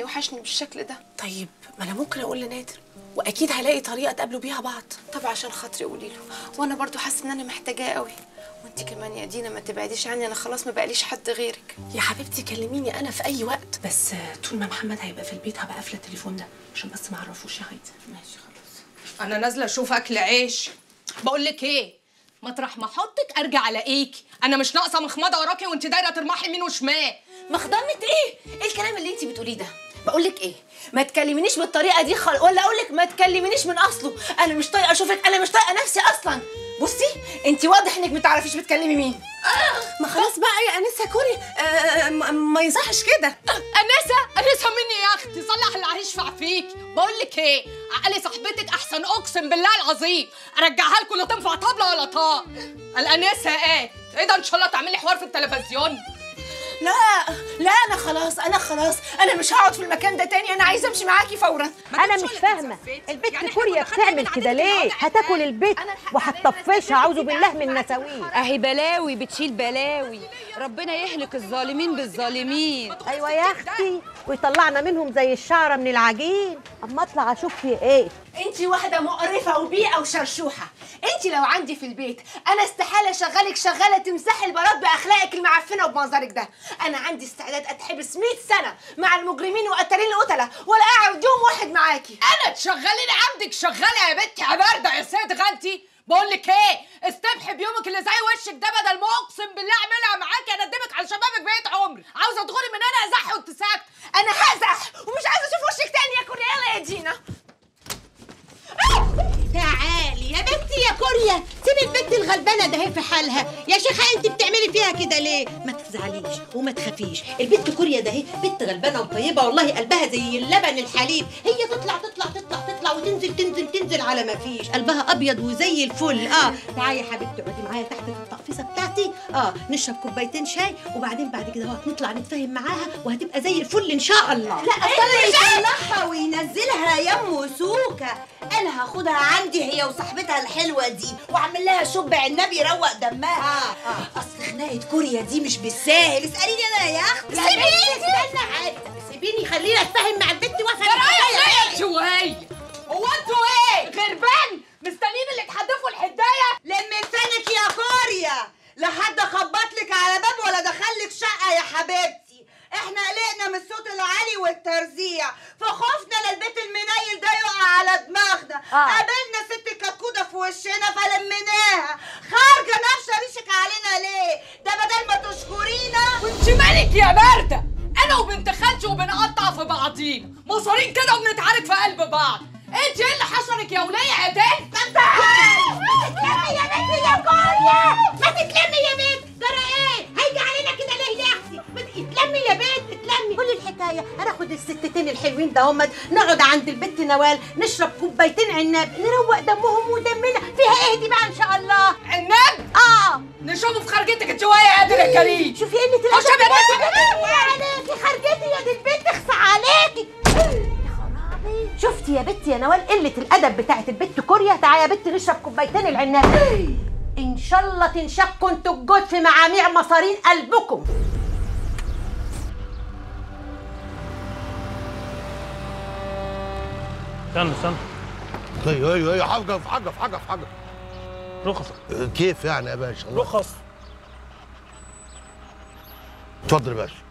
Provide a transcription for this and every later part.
هيوحشني بالشكل ده. طيب ما انا ممكن اقول لنادر واكيد هلاقي طريقه تقابلوا بيها بعض. طب عشان خاطري قولي له، وانا برضو حاسه ان انا محتاجاه قوي. وانت كمان يا دينا ما تبعديش عني، انا خلاص ما بقاليش حد غيرك. يا حبيبتي كلميني انا في اي وقت، بس طول ما محمد هيبقى في البيت هبقى قافله التليفون ده عشان بس ما اعرفوش يا هايدي. ماشي خلاص. انا نازله اشوف اكل عيش. بقول لك ايه، مطرح ما احطك ارجع الاقيكي. انا مش ناقصه مخمضه وراكي وانت دايره ترمحي يمين وشمال. مخضمه ايه؟ ايه الكلام اللي انت بتقوليه ده؟ بقول لك ايه، ما تكلمينيش بالطريقه دي ولا اقول لك ما تكلمينيش من اصله. انا مش طايقه اشوفك، انا مش طايقه نفسي اصلا. بصي انت واضح انك ما تعرفيش بتكلمي مين. ما خلاص بقى يا انسه كوري، ما يصحش كده. انسه مني يا اختي، صلح اللي هيشفع فيك. بقول لك ايه، عقلي صاحبتك احسن اقسم بالله العظيم. ارجعها لكم لا تنفع طبله ولا طاق. الانسه ايه ده؟ ان شاء الله تعملي حوار في التلفزيون. لا انا خلاص انا مش هقعد في المكان ده تاني. انا عايزه امشي معاكي فورا. انا مش فاهمه البت كوريا بتعمل كده ليه؟ هتاكل البيت وهتطفشها، اعوذ بالله من نساويه. اهي بلاوي بتشيل بلاوي، ربنا يهلك الظالمين بالظالمين. ايوه يا اختي، ويطلعنا منهم زي الشعره من العجين. اما اطلع اشوف في ايه. انت واحده مقرفه وبيئه وشرشوحه. انت لو عندي في البيت انا استحاله اشغلك شغاله تمسحي البلاط باخلاقك المعفنه وبمنظرك ده. انا عندي استعداد اتحبس 100 سنه مع المجرمين وقتالين القتله ولا اقعد يوم واحد معاكي. انا تشغليني عندك شغاله يا بنتي يا بارده يا سيد غنتي. بقول لك ايه، استبحي بيومك اللي زي وشك ده، بدل ما اقسم بالله اعملها معاكي اندمك على شبابك بقيت عمري. عاوزه تغوري من انا ازح وانت ساكته. انا هزح ومش عايزه اشوف وشك تاني يا كوريا. يلا يا دينا. تعالي يا بنتي يا كوريا، سيبي البنت الغلبانه ده في حالها. يا شيخه انت بتعملي فيها كده ليه؟ ما تزعليش وما تخافيش، البنت كوريا ده هي بنت غلبانه وطيبه والله، قلبها زي اللبن الحليب. هي تطلع وتنزل على ما فيش، قلبها ابيض وزي الفل. تعالي يا حبيبتي اقعدي معايا تحت في التقفيصه بتاعتي. نشرب كوبايتين شاي وبعدين بعد كده نطلع نتفاهم معاها وهتبقى زي الفل ان شاء الله. لا اصل يطلعها وينزلها يا ام سوكه. انا هاخدها عندي هي وصاحبتها الحلوه دي واعمل لها شب عنب يروق دمها. اصل خناقه كوريا دي مش بالساهل. اساليني انا يا اختي. سيبيني خليني اتفاهم مع البنت وافهم. رايح شويه. هو انتوا ايه غربان مستنيين اللي تحدفوا الحدايه؟ لمي لسانك يا كوريا، لا حد خبط لك على باب ولا دخلك شقه يا حبيبتي. احنا قلقنا من الصوت العالي والترزيع فخفنا للبيت المنيل ده يقع على دماغنا. قابلنا ست كتكوته في وشنا فلميناها. خارجه نفشه ريشك علينا ليه؟ ده بدل ما تشكرينا. وانت مالك يا بارده؟ انا وبنت خالتي وبنقطع في بعضينا مصارين كده وبنتعارك في قلب بعض. انت ايه اللي حشرك يا وليه يا بنت؟ تتلمي يا بنت يا كوريا، ما تتلمي يا بنت. جرى ايه؟ هيجي علينا كده ليه يا اختي؟ اتلمي يا بنت اتلمي. كل الحكايه هناخد الستتين الحلوين ده هم نقعد عند البنت نوال نشرب كوبايتين عناب نروق دمهم ودمنا. فيها ايه دي بقى ان شاء الله؟ عناب؟ نشربه في خرجتك انت شويه يا قادر يا كريم. شوفي قله الادب عليكي. خرجتي يا دي البنت اخصى عليكي. شفتي يا بنتي يا نوال قله الادب بتاعت البنت كوريا. تعالي يا بنتي نشرب كوبايتين العناب. ان شاء الله تنشقوا انتوا الجود في معاميع مصارين قلبكم. استنى ايوه حاجه رخص. كيف يعني يا باشا؟ رخص. اتفضل يا باشا.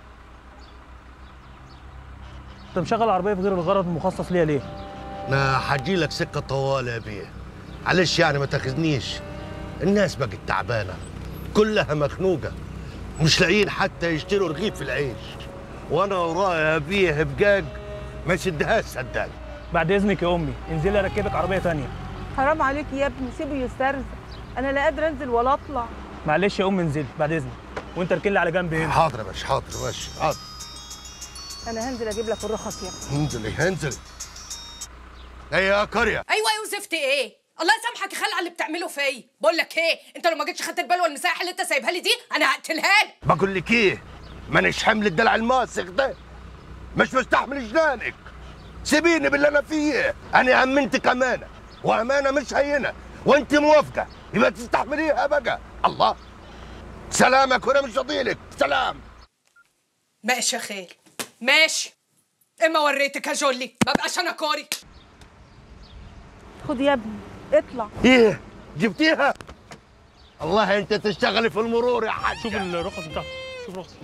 انت مشغل العربيه في غير الغرض المخصص ليها ليه؟ انا هجي لك سكه طوال يا بيه، معلش يعني ما تاخذنيش. الناس بقت تعبانه كلها مخنوقه مش لاقيين حتى يشتروا رغيف العيش، وانا ورايا يا بيه بقاق ما يسدهاش صدقني. بعد اذنك يا امي انزلي اركبك عربيه ثانيه. حرام عليك يا ابني، سيبه يسترزق. انا لا قادره انزل ولا اطلع. معلش يا امي انزلي بعد اذنك، وانت اركن لي على جنب هنا. حاضر يا باشا حاضر ماشي حاضر. انا هنزل اجيب لك الرخص يا ابني. انزلي. ايه يا كوريا؟ ايوه يا وزفتي ايه؟ الله يسامحك يا خال على اللي بتعمله فيا. بقول لك ايه، انت لو ما جيتش خدت البلوه المساحه اللي انت سايبها لي دي انا هقتلها لك. بقول لك ايه، مانيش حمل الدلع الماسخ ده، مش مستحمل جنانك. سيبيني باللي انا فيه، انا امنتك امانه وامانه مش هينه، وانت موافقه يبقى تستحمليها بقى. الله سلامك وانا مش فاضيلك. سلام. ماشي يا خال ماشي. اما وريتك يا جولي ما بقاش انا كوري. خد يا ابني اطلع. ايه جبتيها؟ والله انت تشتغلي في المرور يا حاج. شوف الرخص بتاعته، شوف الرخص.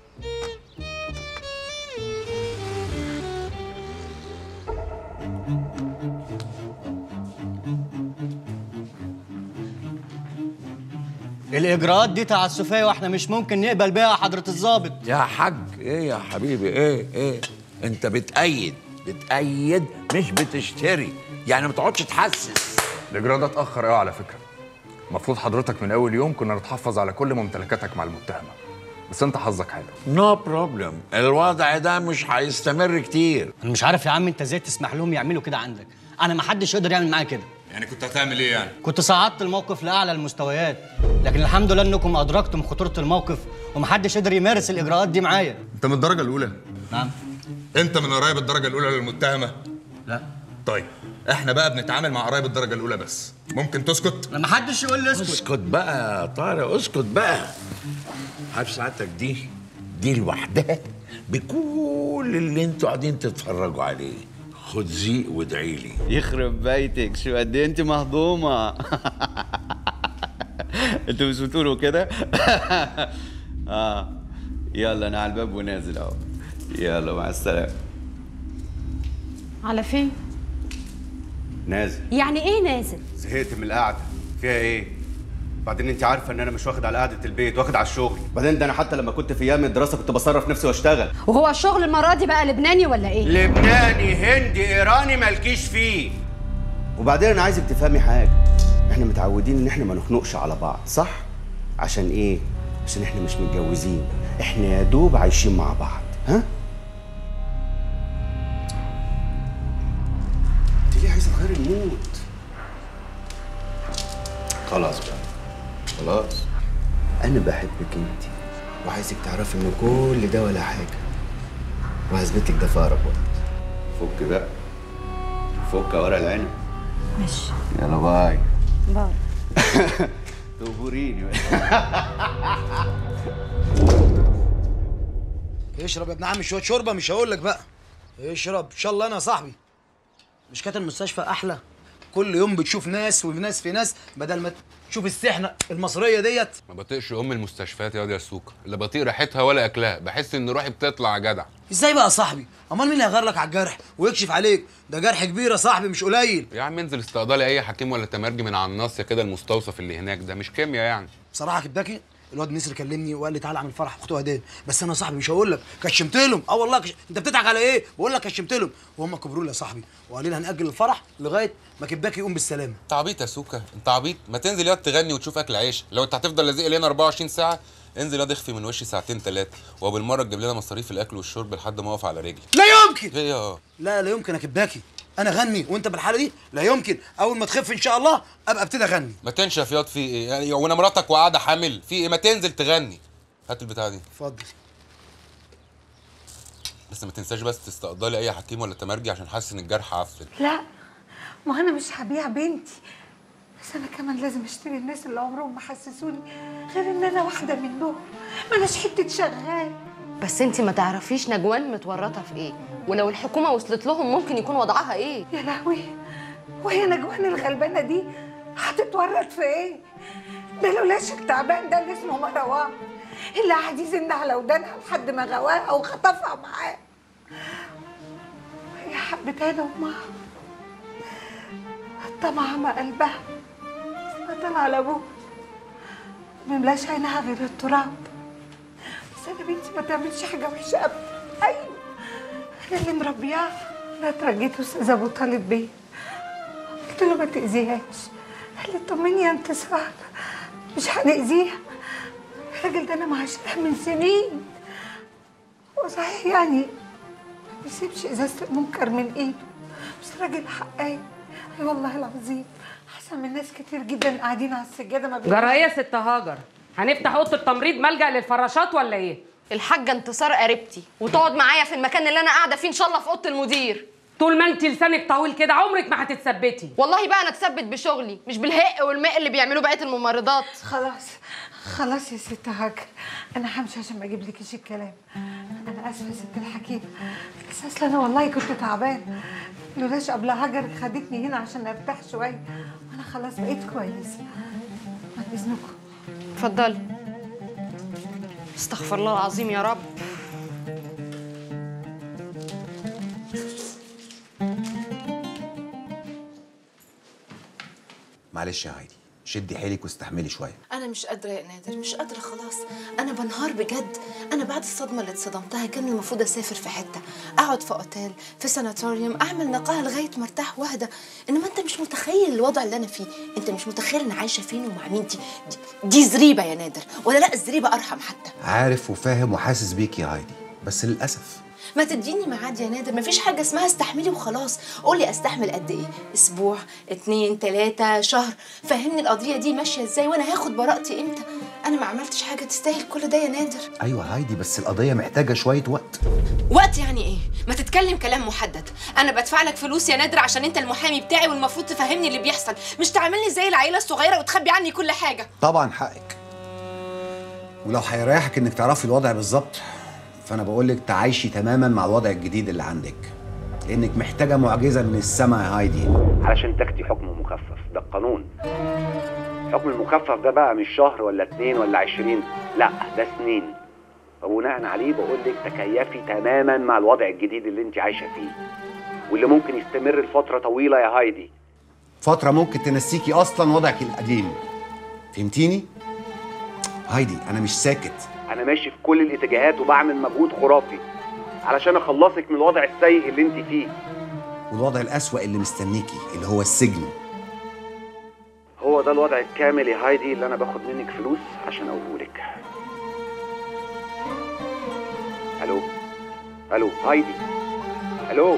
الإجراءات دي تعسفية واحنا مش ممكن نقبل بيها يا حضرة الضابط. يا حاج ايه يا حبيبي ايه انت بتأيد مش بتشتري، يعني ما تقعدش تحسس. الإجراء ده اتأخر قوي على فكرة. المفروض حضرتك من أول يوم كنا نتحفظ على كل ممتلكاتك مع المتهمة، بس أنت حظك حلو. نو بروبلم، الوضع ده مش هيستمر كتير. أنا مش عارف يا عم أنت إزاي تسمح لهم يعملوا كده عندك؟ أنا ما حدش يقدر يعمل معايا كده. يعني كنت هتعمل إيه يعني؟ كنت صعدت الموقف لأعلى المستويات، لكن الحمد لله إنكم أدركتم خطورة الموقف ومحدش قدر يمارس الإجراءات دي معايا. أنت من الدرجة الأولى؟ نعم. أنت من قرايب الدرجة الأولى للمتهمة؟ لا. طيب احنا بقى بنتعامل مع قرايب الدرجة الأولى بس، ممكن تسكت؟ ما حدش يقول لي اسكت. اسكت بقى يا طارق، اسكت بقى. عارف ساعتك دي لوحدها بكل اللي انتوا قاعدين تتفرجوا عليه. خد زيق وادعي لي. يخرب بيتك شو قد ايه انت مهضومه. انتوا مش بتقولوا كده؟ يلا انا على الباب ونازل اهو. يلا مع السلامه. على فين؟ نازل. يعني ايه نازل؟ زهقت من القعده. فيها ايه؟ بعدين انت عارفه ان انا مش واخد على قعده البيت، واخد على الشغل. بعدين ده انا حتى لما كنت في ايام الدراسه كنت بصرف نفسي واشتغل. وهو الشغل المره دي بقى لبناني ولا ايه؟ لبناني هندي ايراني مالكيش فيه. وبعدين انا عايزك تفهمي حاجه، احنا متعودين ان احنا ما نخنقش على بعض، صح؟ عشان ايه؟ عشان احنا مش متجوزين، احنا يا دوب عايشين مع بعض. ها؟ انت ليه عايزه تغيري المود؟ خلاص بقى، خلاص. انا بحبك انت وعايزك تعرفي ان كل ده ولا حاجه، وهثبت لك ده في اقرب وقت. فك بقى، فك ورا العنب. ماشي. يلا باي. باي. تقبريني. اشرب يا ابن عمي شويه شوربه، مش هقول لك بقى. اشرب ان شاء الله. انا يا صاحبي مش كانت المستشفى احلى؟ كل يوم بتشوف ناس وناس في ناس، بدل ما تشوف السحنه المصريه ديت. ما بطيقش المستشفيات يا واد يا سوكا، لا بطيق ريحتها ولا اكلها، بحس ان روحي بتطلع يا جدع. ازاي بقى يا صاحبي؟ امال مين اللي هيغير لك على الجرح ويكشف عليك؟ ده جرح كبير يا صاحبي مش قليل. يا عم انزل استقضالي اي حكيم ولا تمرجي من على الناصيه كده، المستوصف اللي هناك ده مش كيمياء يعني. بصراحه كبداكي الواد نسر كلمني وقال لي تعالى اعمل فرح اخته هديه، بس انا يا صاحبي مش هقول لك، كشمت لهم. والله انت بتضحك على ايه؟ بقول لك كشمت لهم وهم كبروا لي يا صاحبي وقالوا لي هنأجل الفرح لغايه ما كبداكي يقوم بالسلامه. انت عبيط يا سوكا، انت عبيط. ما تنزل ياض تغني وتشوف اكل عيش. لو انت هتفضل لازق لنا 24 ساعه انزل ياض اخفي من وشي ساعتين ثلاثه، وبالمره تجيب لنا مصاريف الاكل والشرب لحد ما اقف على رجلي. لا يمكن. ليه لا يمكن يا كبداكي، انا اغني وانت بالحاله دي؟ لا يمكن. اول ما تخف ان شاء الله ابقى ابتدي اغني. ما تنشف ياض في ايه يعني؟ وانا مراتك وقاعده حامل في ايه؟ ما تنزل تغني. هات البتاعه دي. اتفضل. بس ما تنساش بس تستقضلي اي حكيم ولا تمرجي عشان حاسس ان الجرح عفن. لا، ما انا مش هبيع بنتي، بس انا كمان لازم اشتري الناس اللي عمرهم ما حسسوني غير ان انا واحده منهم، ما اناش حته شغال. بس انتي ما تعرفيش نجوان متورطه في ايه، ولو الحكومه وصلت لهم ممكن يكون وضعها ايه. يا لهوي، وهي نجوان الغلبانه دي هتتورط في ايه؟ ده لولاش التعبان ده اللي اسمه مروان اللي قاعد يزن على ودانها لحد ما غواها وخطفها معاه، وهي حبتها له امها الطمع ما قلبها فضل على ابوها مملاش عينها غير التراب. بس انا بنتي ما تعملش حاجه وحشه ابدا. ايوه انا اللي مربياها. انا اترجيت استاذ ابو طالب بيه، قلت له ما تاذيهاش، قال لي طمني يا انتصار مش هنأذيها، الراجل ده انا معاشرها من سنين، وصحيح يعني ما بيسيبش ازازه المنكر من ايده، بس راجل حقاني. اي والله العظيم احسن من ناس كتير جدا قاعدين على السجاده ما جرى ايه يا ست هاجر؟ هنفتح اوضه التمريض ملجأ للفراشات ولا ايه؟ الحاجه انتصار قريبتي وتقعد معايا في المكان اللي انا قاعده فيه ان شاء الله في اوضه المدير. طول ما انت لسانك طويل كده عمرك ما هتتثبتي. والله بقى انا اتثبت بشغلي مش بالهق والماء اللي بيعملوه بقيه الممرضات. خلاص خلاص يا ست هاجر، انا همشي عشان ما اجيب لكيش الكلام. انا اسفه يا ست الحكيم، بس اصل انا والله كنت تعبان، لولاش قبل هاجر خدتني هنا عشان ارتاح شويه، وانا خلاص بقيت كويسه. بعد اذنكم. اتفضلي. استغفر الله العظيم يا رب. معلش يا هايدي، شدي حيلك واستحملي شويه. انا مش قادره يا نادر، مش قادره خلاص. انا بنهار بجد. انا بعد الصدمه اللي اتصدمتها كان المفروض اسافر في حته، اقعد في اوتيل، في ساناتوريوم، اعمل نقاهه لغايه ما ارتاح واهدى. انما انت مش متخيل الوضع اللي انا فيه، انت مش متخيل انا عايشه فين ومع مين. دي زريبه يا نادر، ولا لا الزريبه ارحم حتى. عارف وفاهم وحاسس بيك يا هايدي، بس للاسف ما تديني ميعاد يا نادر، مفيش حاجه اسمها استحملي وخلاص. قولي استحمل قد ايه؟ اسبوع، 2، 3 شهر، فهمني القضيه دي ماشيه ازاي وانا هاخد براءتي امتى. انا ما عملتش حاجه تستاهل كل ده يا نادر. ايوه هايدي، بس القضيه محتاجه شويه وقت. وقت يعني ايه؟ ما تتكلم كلام محدد. انا بدفع لك فلوس يا نادر عشان انت المحامي بتاعي، والمفروض تفهمني اللي بيحصل، مش تعاملني زي العيله الصغيره وتخبي عني كل حاجه. طبعا حقك، ولو هيريحك انك تعرفي الوضع بالظبط فانا بقول لك تعايشي تماما مع الوضع الجديد اللي عندك، لانك محتاجه معجزه من السما يا هايدي علشان تاخدي حكم مخفف. ده القانون. الحكم المخفف ده بقى مش شهر ولا 2 ولا 20، لا ده سنين. وبناء عليه بقول لك تكيفي تماما مع الوضع الجديد اللي انت عايشه فيه، واللي ممكن يستمر لفتره طويله يا هايدي. فتره ممكن تنسيكي اصلا وضعك القديم. فهمتيني؟ هايدي انا مش ساكت، انا ماشي في كل الاتجاهات وبعمل مجهود خرافي علشان اخلصك من الوضع السيء اللي انت فيه، والوضع الأسوأ اللي مستنيكي اللي هو السجن. هو ده الوضع الكامل يا هايدي اللي انا باخد منك فلوس عشان اقولهولك. الو الو هايدي، الو.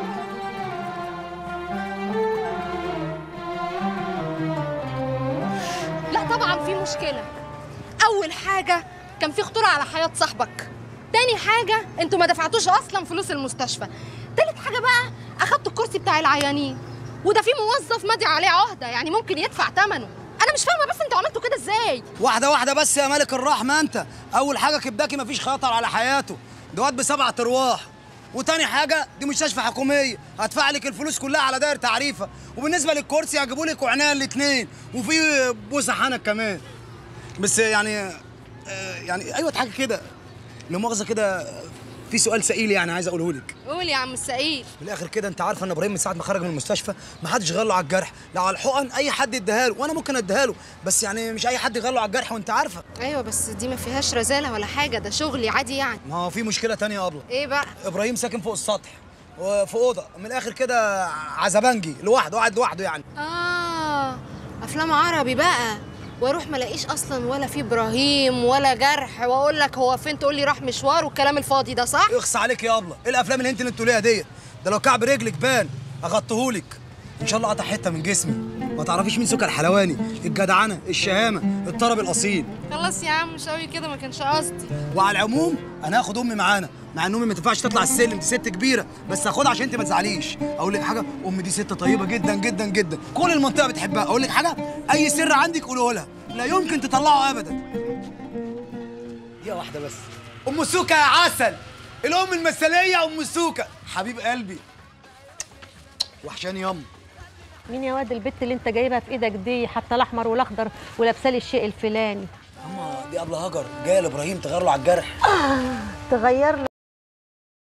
لا طبعا في مشكله. اول حاجه كان في خطوره على حياه صاحبك، تاني حاجه انتوا ما دفعتوش اصلا فلوس المستشفى، تالت حاجه بقى اخدتوا الكرسي بتاع العيانين، وده في موظف ماضي عليه عهده يعني ممكن يدفع ثمنه. انا مش فاهمه بس انتوا عملتوا كده ازاي؟ واحده واحده بس يا ملك الرحمه. انت اول حاجه كبداكي مفيش خطر على حياته، ده واد ب7 أرواح، وتاني حاجه دي مستشفى حكوميه هدفع لك الفلوس كلها على داير تعريفه، وبالنسبه للكرسي هجيبوا لك وعنايه الاثنين، وفي بوسه حنك كمان. بس يعني ايوه حاجه كده لا مؤاخذه كده، في سؤال سئيل يعني عايز اقوله لك. قول يا عم السئيل. في الاخر كده انت عارفه ان ابراهيم من ساعه ما خرج من المستشفى ما حدش غير له على الجرح، لا على الحقن اي حد اداها له، وانا ممكن اديها له، بس يعني مش اي حد يغير له على الجرح وانت عارفه. ايوه بس دي ما فيهاش رزاله ولا حاجه، ده شغلي عادي يعني. ما هو في مشكله تانية يا ابله. ايه بقى؟ ابراهيم ساكن فوق السطح وفي اوضه من الاخر كده عزبنجي لوحده، قاعد لوحده يعني. افلام عربي بقى، واروح ما الاقيش اصلا ولا في ابراهيم ولا جرح، واقول لك هو فين تقول لي راح مشوار والكلام الفاضي ده، صح؟ اخص عليك يا ابله، ايه الافلام اللي انت بتقوليها ديت؟ ده لو كعب رجلك بان اغطيهولك ان شاء الله، قطع حته من جسمي. ما تعرفيش مين سكر الحلواني، الجدعنه، الشهامه، الطرب الاصيل. خلاص يا عم مش قوي كده، ما كانش قصدي. وعلى العموم انا هاخد امي معانا، مع ان امي ما تنفعش تطلع السلم، دي ست كبيره، بس هاخدها عشان انت ما تزعليش. اقول لك حاجه، امي دي ست طيبه جدا جدا جدا، كل المنطقه بتحبها. اقول لك حاجه، اي سر عندك قوله لها، لا يمكن تطلعه ابدا. دي واحده بس. ام سوكه يا عسل، الام المثاليه ام سوكه، حبيب قلبي، وحشاني ياما. مين يا واد البت اللي انت جايبها في ايدك دي، حتى الاحمر والاخضر ولابسه لي الشيء الفلاني؟ ماما دي ابله هاجر جايه لابراهيم تغير له على الجرح. تغير له